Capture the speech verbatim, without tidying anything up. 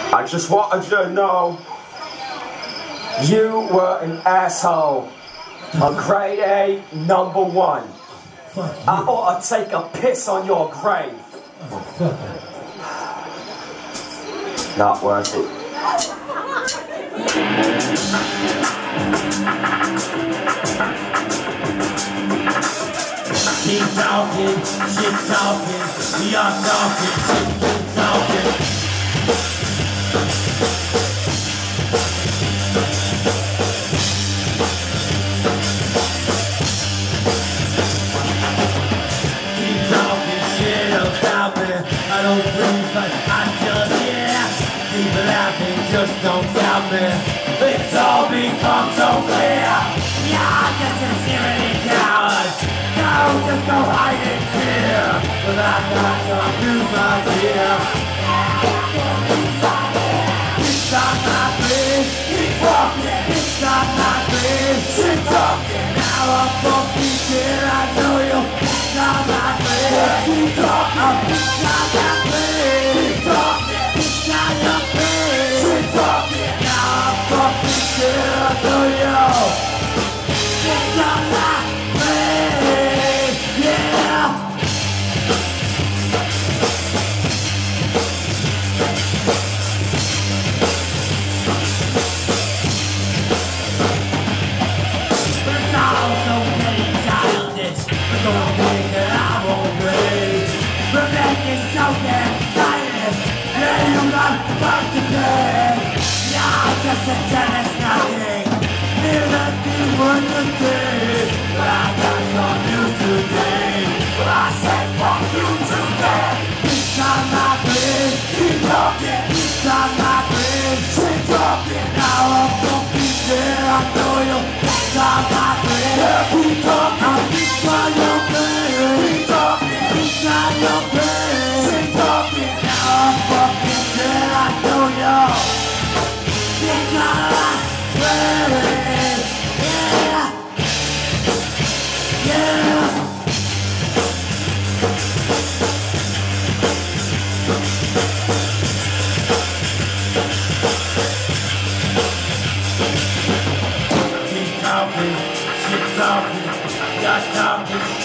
I just wanted you to know you were an asshole. A grade A number one. I ought to take a piss on your grave. Not worth it. Keep talking, shit talking, we are talking, shit keep talking. Keep talking shit about me, I don't breathe but I just, yeah. Keep laughing, just don't doubt me. It's all become so clear. Yeah, I guess it's really coward. Don't just go hide in fear. But I got some news right here. It's not my dream. Keep walking. It's not my dream. Keep talking. Now I'm fucking shit. I know you. It's not my dream. Keep talking. It's not my dream. Keep talking. It's not your dream. Keep talking. Now I'm fucking shit. I know you. It's not my dream. Yeah. Don't think that I won't wait. Revenge is so damn tired. Yeah, you got fuck to pay. Yeah, just a tennis nothing. Near that you want to say. But I got some news today. But I say fuck you today. It's not my place. Keep talking. It's not my place. Keep talking. Now I'm fucking dead. I know you. It's not my place. Yeah, keep talking. It's not your place. Keep talking. It's not your place. Keep talking. Now I'm fucking dead. I know you. It's not my place. Yeah. Yeah. Keep talking, shit talking, got talking.